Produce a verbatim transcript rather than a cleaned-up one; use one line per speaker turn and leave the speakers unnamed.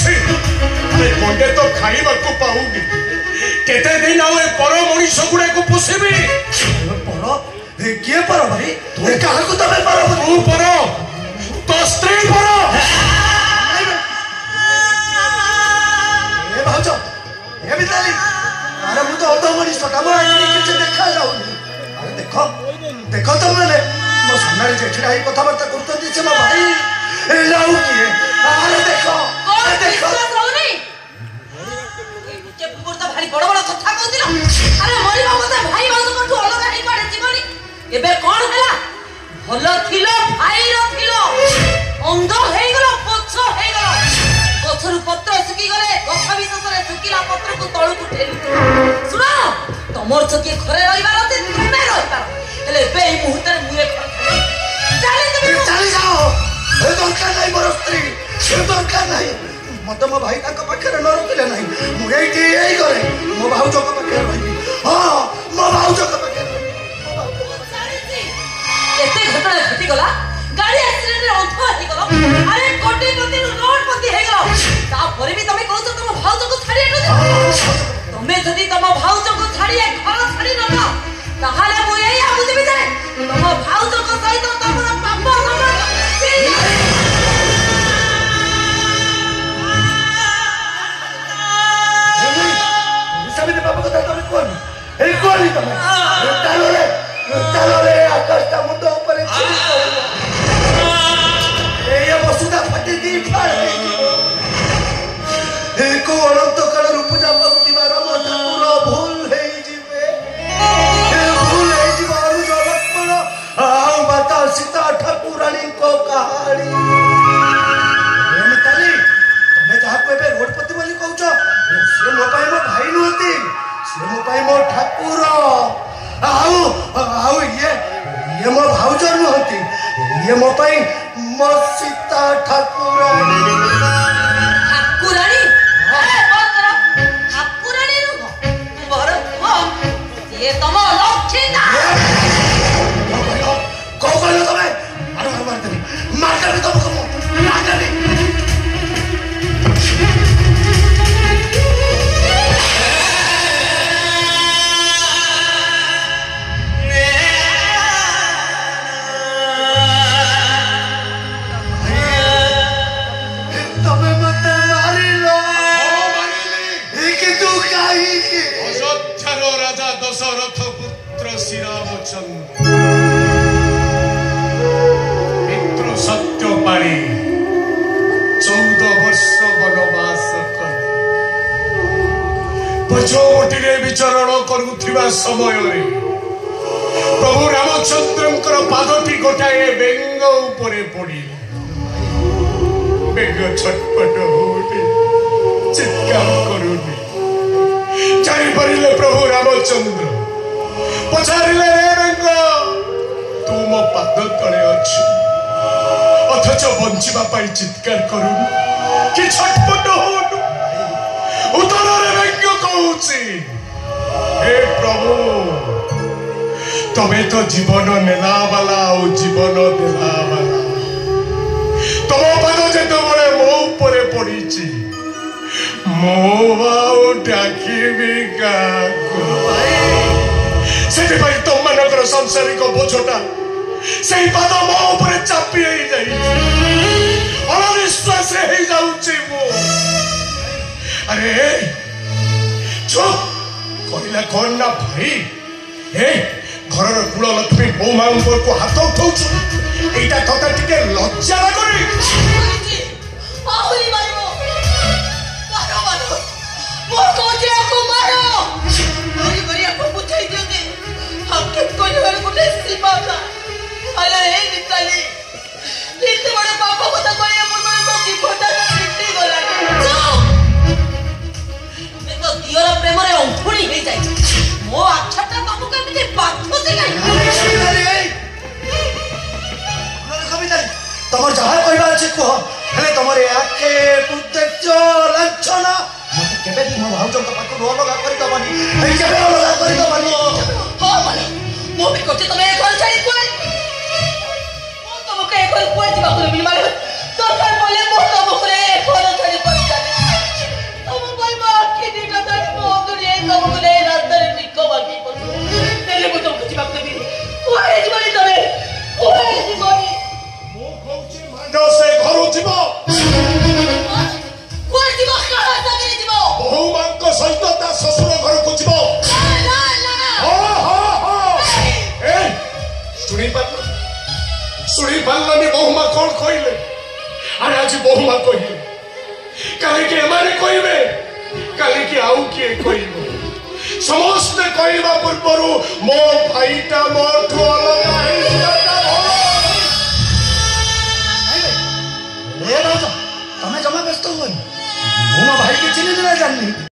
ଅଛି ଆରେ ଗଣ୍ଡେ ତ ଖାଇବାକୁ ପାଉନି କେତେ ଦିନ ଆଉ ଏ ପର ମଣିଷ ଗୁଡାକୁ ପୋଷିବି
ପର କିଏ ପର ଭାଇ କାହାକୁ ତମେ ପର
ତୁ ପର ତୋ ସ୍ତ୍ରୀ ପର
ଏ ଭାଉଜ ଏ ବିତାଲି ଆରେ ମୁଁ ତ ଅଧ ମଣିଷ କାମ କିଛି ଦେଖା ଯାଉନି ଆରେ ଦେଖ ଦେଖ ତମେ ମୋ ସାମ୍ନାରେ ଯେ ଛିଡ଼ା ହେଇ କଥାବାର୍ତ୍ତା କରୁଛନ୍ତି ସେ ମୋ ଭାଇ ଏ ଯାଉ କିଏ ଆରେ ଦେଖ ଦେଖ
ଭାରି ବଡ ବଡ କଥା କହୁଥିଲ ଆରେ ମରିବା କଥା ଭାଇ ମାନଙ୍କଠୁ ଅଲଗା ହେଇ କୁଆଡେ ଯିବନି ଏବେ କଣ ହେଲା ଭଲ ଥିଲ ଭାଇର ଥିଲ ଅନ୍ଧ ହେଇଗଲ ପଛ ହେଇଗଲ ଗଛରୁ ପତ୍ର ଶୁଖିଗଲେ ଗଛ ବିଶେଷରେ ଶୁଖିଲା ପତ୍ରକୁ ତଳକୁ ଠେଲି ଶୁଣ ତମର ଚକିଏ ଘରେ ରହିବାର ଅଛି ତୁମେ ରହିପାର ହେଲେ ଏବେ ଏଇ ମୁହୂର୍ତ୍ତରେ ମୁଁ ଏ
ଚାଲି ଯାଅ ଏ ଦରକାର ନାହିଁ ମୋର ସ୍ତ୍ରୀ ସେ ଦରକାର ନାହିଁ ମତେ ମୋ ଭାଇ ତାଙ୍କ ପାଖରେ ନ ରଖିଲେ ନାହିଁ ମୁଁ ଏଇଠି ଏଇ କରେ ମୋ ଭାଉଜଙ୍କ ପାଖରେ ରହିବି ହଁ ମୋ ଭାଉଜଙ୍କ ପାଖରେ
ଏତେ ଘଟଣା ଘଟିଗଲା ଗାଡି ଆକ୍ସିଡେଣ୍ଟରେ ଅଂଶ ହେଇଗଲ ଆରେ କୋଟିପତିରୁ ରୋଡପତି ହେଇଗଲ ତାପରେ ବି ତମେ କହୁଛ ତମ ଭାଉଜଙ୍କୁ ଛାଡିବାକୁ ତମେ ଯଦି ତମ ଭାଉଜଙ୍କୁ ଛାଡି ଘର ଛାଡି ନବ ତାହେଲେ ମୁଁ ଏଇଆ ବୁଝିବି ଯେ ତମ ଭାଉଜଙ୍କ ସହିତ ତମର ପାପ
ବାବୁ କଥା ତମେ କୁହନି ଏଇ କୁହନି ତମେ ତାଳରେ ତାଳରେ ଆକାଶଟା ମୁଣ୍ଡ ଉପରେ ଏଇ ବସୁଧା ଫାଟି ଦି ଫାଳ ଏଇ କୋଉ ଅନନ୍ତ କାଳରୁ ପୂଜା ପାଉଥିବା ରାମ ଠାକୁର ଭୁଲ ହେଇଯିବେ ଭୁଲ ହେଇଯିବ ଅନୁଜ ଲକ୍ଷ୍ମଣ ଆଉ ମାତା ସୀତା ଠାକୁରାଣୀଙ୍କ କାହାଣୀ ମିତାଲି ତମେ ଯାହାକୁ ଏବେ ରୋଡପତି ବୋଲି କହୁଛ ସେ ମୋ ପାଇଁ ମୋ ଭାଇ ନୁହନ୍ତି ସେ ମୋ ପାଇଁ ମୋ ଠାକୁର ଆଉ ଆଉ ଇଏ ଇଏ ମୋ ଭାଉଜ ନୁହନ୍ତି ଇଏ ମୋ ପାଇଁ ମୋ ସୀତା ଠାକୁରାଣୀ
ଠାକୁରାଣୀ ଠାକୁରାଣୀ ନୁହଁ ମୋର ପୁଅ ସିଏ ତମ ଲକ୍ଷ୍ମୀ
କଣ କହିଲ ତମେ ମାରିଦେବି ମାରିଦେବି ତମକୁ ମାରିଦେବି
ଦଶରଥ ପୁତ୍ର ଶ୍ରୀରାମଚନ୍ଦ୍ର ପିତୃ ସତ୍ୟ ପାଳି ଚଉଦ ବର୍ଷ ବନବାସ କଲେ ପଛବଟିରେ ବିଚରଣ କରୁଥିବା ସମୟରେ ପ୍ରଭୁ ରାମଚନ୍ଦ୍ରଙ୍କର ପାଦଟି ଗୋଟାଏ ବେଙ୍ଗ ଉପରେ ପଡ଼ିଲେ ବେଙ୍ଗ ଛଟପଟ ହଉନି ଚିତ୍କାର କରୁନି ଜାଣିପାରିଲେ ପ୍ରଭୁ ରାମଚନ୍ଦ୍ର ପଚାରିଲେ ରେ ବେଙ୍ଗ ତୁ ମୋ ପାଦ ତଳେ ଅଛୁ ଅଥଚ ବଞ୍ଚିବା ପାଇଁ ଚିତ୍କାର କରୁନୁ କି ଛଟପଟ ହଉନୁ ଉତ୍ତରରେ ବେଙ୍ଗ କହୁଛି ହେ ପ୍ରଭୁ ତମେ ତ ଜୀବନ ନେଲା ବାଲା ଆଉ ଜୀବନ ଦେଲା ବାଲା ତମ ପାଦ ଯେତେବେଳେ ମୋ ଉପରେ ପଡ଼ିଛି ମୁଁ ଆଉ ଡାକିବି କାହାକୁ ସେଥିପାଇଁ ତମମାନଙ୍କର ସଂସାରିକ ବୋଝଟା ସେଇ ପାଦ ମୋ ଉପରେ ଚାପି ହେଇଯାଇଛି ଅଣନିଶ୍ୱାସୀ ହେଇଯାଉଛି ମୁଁ ଆରେ ଚୁପ୍ କହିଲା କଣ ନା ଭାଇ ଏ ଘରର କୁଳ ଲକ୍ଷ୍ମୀ ବୋଉ ମାଙ୍କୁ ହାତ ଉଠଉଛୁ ଏଇଟା ତତେ ଟିକେ ଲଜ୍ଜା ଲାଗୁନି
ପ୍ରେମରେ ଅଙ୍କୁଣି ହେଇଯାଇଛି ମୋ ଆଖାଟା ତମକୁ ଏମିତି ବାଧୁଛି
ତମର ଯାହା କହିବା ଅଛି କୁହ ହେଲେ ତମର ଆଖେ ଉଦ୍ଦେଶ୍ୟ ଲାଞ୍ଛନା ମତେ କେବେ ବି ମୋ ଭାଉଜଙ୍କ ପାଖରୁ ଅଲଗା କରିଦବନି କେବେ ଅଲଗା କରିଦବନି
ହଁ ମାନେ ମୁଁ ବି କହୁଛି ତମେ ଏ ଘର ଛାଡ଼ି କୁଆଡ଼େ ମୁଁ ତମକୁ ଏ ଘର କୁଆଡ଼େ ଯିବାକୁ ଦେବିନି ମାନେ ଦରକାର ପଡ଼ିଲେ ମୁଁ ତମକୁ ଏ ଘର ଛାଡ଼ି କୁଆଡ଼େ ଚାଲିବି
शुणी पार्लानी बहुमा कौन कहले अरे आज बहुमा कहले काली के एमाने कहबे काली के आउ किए कहबे समस्त कहबा पूर्वरु मो भाईटा मोठो अलग है
ए राजा तमे जमा व्यस्त होई मो भाई के चिन्ह ना जाननी